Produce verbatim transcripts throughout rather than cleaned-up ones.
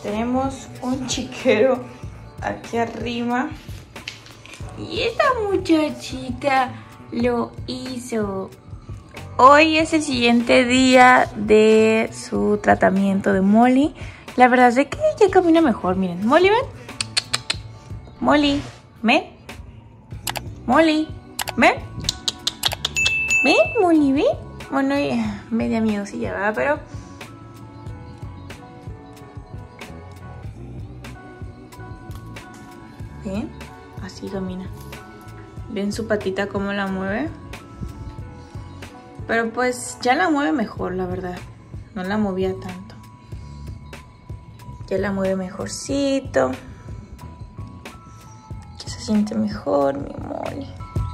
Tenemos un chiquero aquí arriba. Y esta muchachita lo hizo. Hoy es el siguiente día de su tratamiento de Molly. La verdad es que ya camina mejor, miren. Molly, ven. Molly, ven. Molly, ven. Ven, Molly, ven. Bueno, ya, media miedosilla, ¿verdad? Pero... ¿ven? Así camina. ¿Ven su patita cómo la mueve? Pero pues ya la mueve mejor, la verdad. No la movía tanto. Ya la mueve mejorcito. Ya se siente mejor, mi Molly.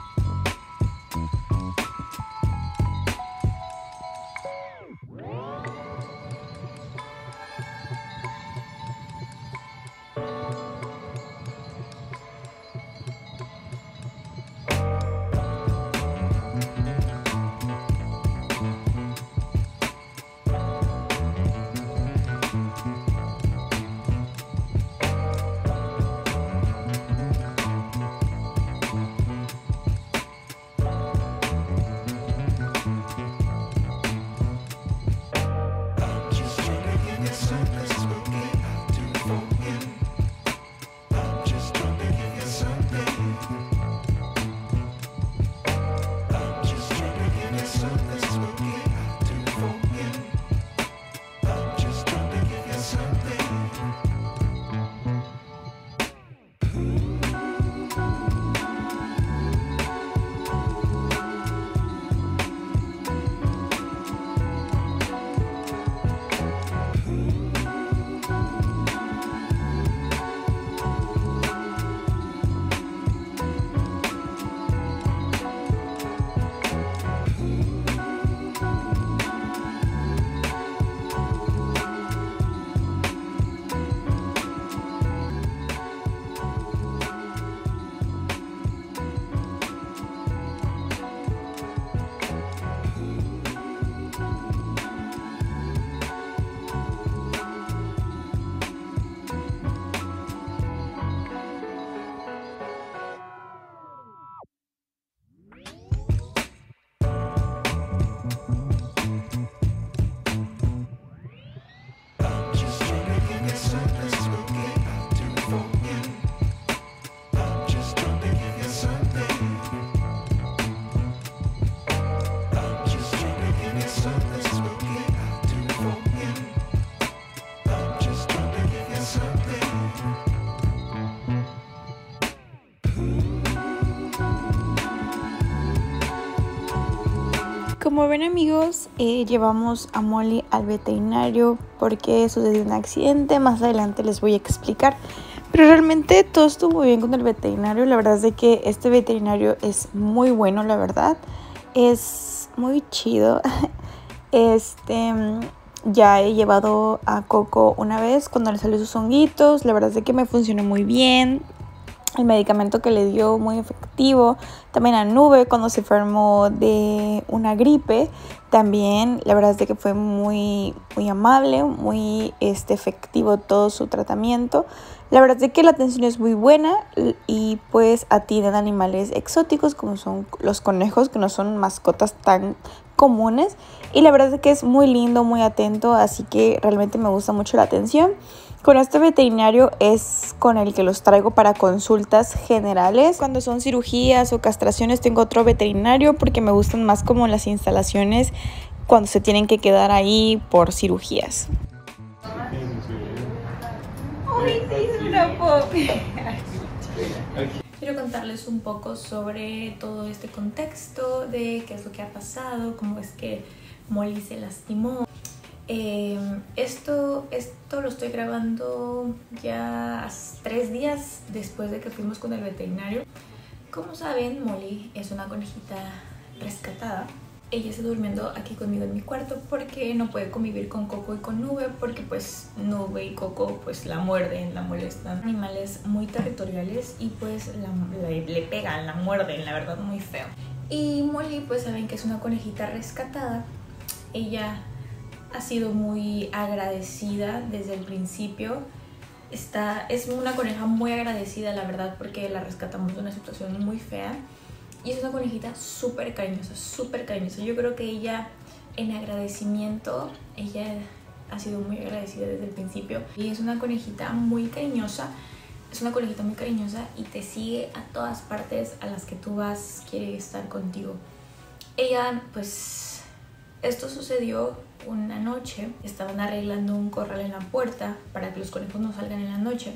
Como ven, amigos, eh, llevamos a Molly al veterinario porque sucedió un accidente. Más adelante les voy a explicar. Pero realmente todo estuvo muy bien con el veterinario. La verdad es de que este veterinario es muy bueno, la verdad. Es muy chido. Este, ya he llevado a Coco una vez cuando le salió sus honguitos. La verdad es de que me funcionó muy bien. El medicamento que le dio muy efectivo. También a Nube cuando se enfermó de una gripe. También la verdad es de que fue muy, muy amable, muy este, efectivo todo su tratamiento. La verdad es de que la atención es muy buena y pues atienden animales exóticos como son los conejos, que no son mascotas tan comunes. Y la verdad es que es muy lindo, muy atento, así que realmente me gusta mucho la atención. Con este veterinario es con el que los traigo para consultas generales. Cuando son cirugías o castraciones tengo otro veterinario porque me gustan más como las instalaciones cuando se tienen que quedar ahí por cirugías. ¡Uy, se hizo una pop! Quiero contarles un poco sobre todo este contexto de qué es lo que ha pasado, cómo es que Molly se lastimó. Eh, esto, esto lo estoy grabando ya tres días después de que fuimos con el veterinario. Como saben, Molly es una conejita rescatada. Ella está durmiendo aquí conmigo en mi cuarto porque no puede convivir con Coco y con Nube porque pues Nube y Coco pues la muerden, la molestan. Animales muy territoriales y pues la, le, le pegan, la muerden, la verdad muy feo. Y Molly pues saben que es una conejita rescatada. Ella ha sido muy agradecida desde el principio Está, es una coneja muy agradecida, la verdad, porque la rescatamos de una situación muy fea. Y es una conejita súper cariñosa, súper cariñosa. Yo creo que ella, en agradecimiento, ella ha sido muy agradecida desde el principio. Y es una conejita muy cariñosa. Es una conejita muy cariñosa y te sigue a todas partes a las que tú vas, quiere estar contigo. Ella, pues, esto sucedió una noche. Estaban arreglando un corral en la puerta para que los conejos no salgan en la noche.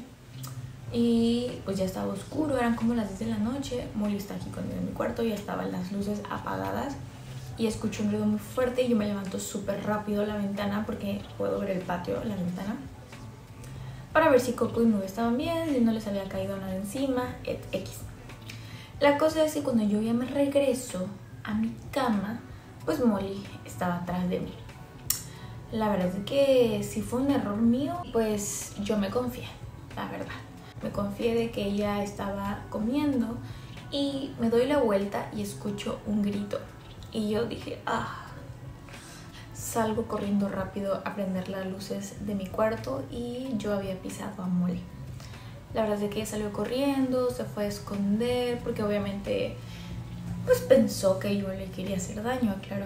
Y pues ya estaba oscuro, eran como las diez de la noche. Molly está aquí conmigo en mi cuarto, ya estaban las luces apagadas. Y escucho un ruido muy fuerte y yo me levanto súper rápido a la ventana porque puedo ver el patio, la ventana, para ver si Coco y Nube estaban bien, si no les había caído nada encima, et X. La cosa es que cuando yo ya me regreso a mi cama, pues Molly estaba atrás de mí. La verdad es que si fue un error mío, pues yo me confié, la verdad. Me confié de que ella estaba comiendo y me doy la vuelta y escucho un grito. Y yo dije, ah... Salgo corriendo rápido a prender las luces de mi cuarto y yo había pisado a Molly. La verdad es que ella salió corriendo, se fue a esconder porque obviamente pues pensó que yo le quería hacer daño, claro.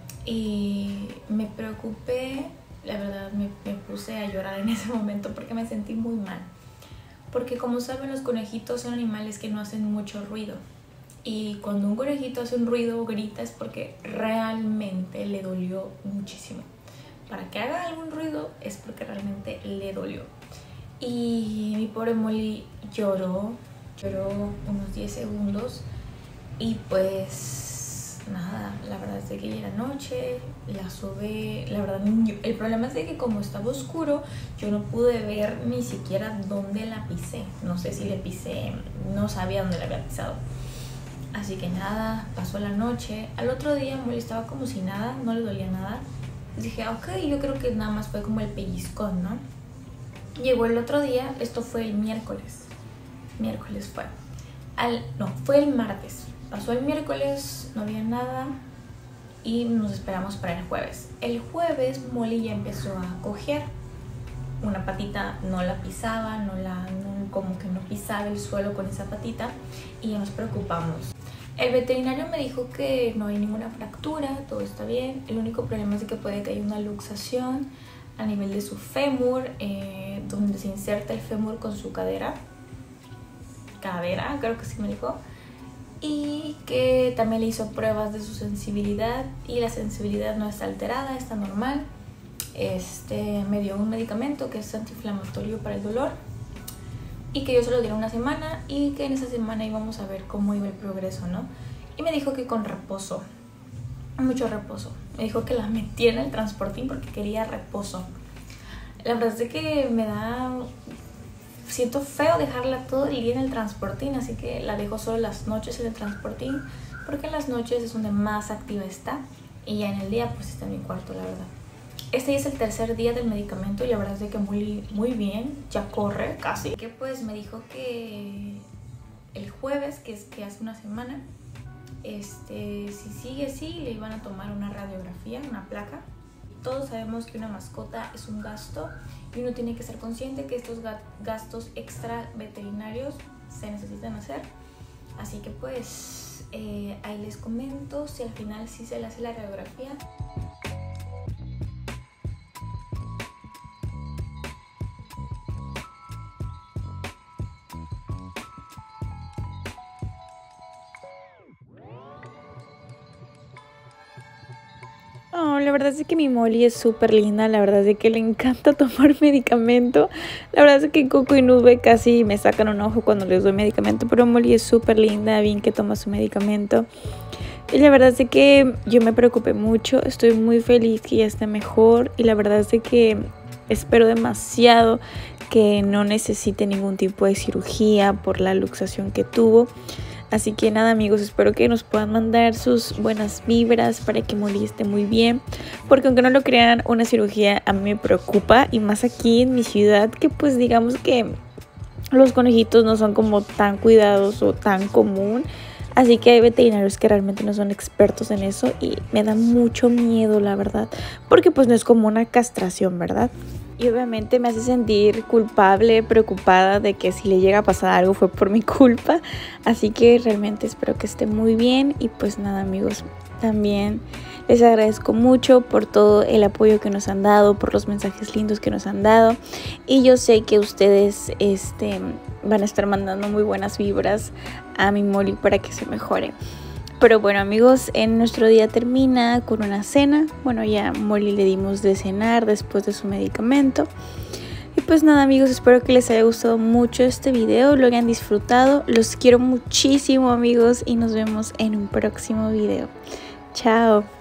Y me preocupé, la verdad me, me puse a llorar en ese momento porque me sentí muy mal. Porque como saben, los conejitos son animales que no hacen mucho ruido. Y cuando un conejito hace un ruido o grita es porque realmente le dolió muchísimo. Para que haga algún ruido es porque realmente le dolió. Y mi pobre Molly lloró, lloró unos diez segundos. Y pues nada, la verdad es de que ya era noche, la sobé. La verdad, el problema es de que como estaba oscuro, yo no pude ver ni siquiera dónde la pisé. No sé si le pisé, no sabía dónde la había pisado. Así que nada, pasó la noche. Al otro día Molly estaba como si nada, no le dolía nada. Dije, ok, yo creo que nada más fue como el pellizcón, ¿no? Llegó el otro día, esto fue el miércoles. Miércoles fue. Al, no, fue el martes. Pasó el miércoles, no había nada y nos esperamos para el jueves. El jueves Molly ya empezó a cojear. Una patita no la pisaba, no la, no, como que no pisaba el suelo con esa patita y ya nos preocupamos. El veterinario me dijo que no hay ninguna fractura, todo está bien. El único problema es que puede que haya una luxación a nivel de su fémur, eh, donde se inserta el fémur con su cadera. Cadera, creo que sí me dijo. Y que también le hizo pruebas de su sensibilidad y la sensibilidad no está alterada, está normal. Este, me dio un medicamento que es antiinflamatorio para el dolor y que yo se lo diera una semana y que en esa semana íbamos a ver cómo iba el progreso, ¿no? Y me dijo que con reposo, mucho reposo. Me dijo que la metiera en el transportín porque quería reposo. La verdad es que me da... siento feo dejarla todo el día en el transportín, así que la dejo solo las noches en el transportín porque en las noches es donde más activa está y ya en el día pues está en mi cuarto, la verdad. Este es el tercer día del medicamento y la verdad es de que muy, muy bien, ya corre casi. Que pues me dijo que el jueves, que es que hace una semana, este, si sigue así le iban a tomar una radiografía, una placa. Todos sabemos que una mascota es un gasto y uno tiene que ser consciente que estos gastos extra veterinarios se necesitan hacer. Así que pues eh, ahí les comento si al final sí se le hace la radiografía. Oh, la verdad es que mi Molly es súper linda, la verdad es que le encanta tomar medicamento. La verdad es que Coco y Nube casi me sacan un ojo cuando les doy medicamento, pero Molly es súper linda, bien que toma su medicamento. Y la verdad es que yo me preocupé mucho, estoy muy feliz que ya esté mejor y la verdad es que espero demasiado que no necesite ningún tipo de cirugía por la luxación que tuvo. Así que nada, amigos, espero que nos puedan mandar sus buenas vibras para que Molly esté muy bien. Porque aunque no lo crean, una cirugía a mí me preocupa. Y más aquí en mi ciudad, que pues digamos que los conejitos no son como tan cuidados o tan común. Así que hay veterinarios que realmente no son expertos en eso. Y me da mucho miedo, la verdad. Porque pues no es como una castración, ¿verdad? Y obviamente me hace sentir culpable, preocupada de que si le llega a pasar algo fue por mi culpa. Así que realmente espero que esté muy bien. Y pues nada, amigos, también les agradezco mucho por todo el apoyo que nos han dado, por los mensajes lindos que nos han dado. Y yo sé que ustedes este, van a estar mandando muy buenas vibras a mi Molly para que se mejore. Pero bueno, amigos, en nuestro día termina con una cena. Bueno, ya a Molly le dimos de cenar después de su medicamento. Y pues nada, amigos, espero que les haya gustado mucho este video, lo hayan disfrutado. Los quiero muchísimo, amigos, y nos vemos en un próximo video. Chao.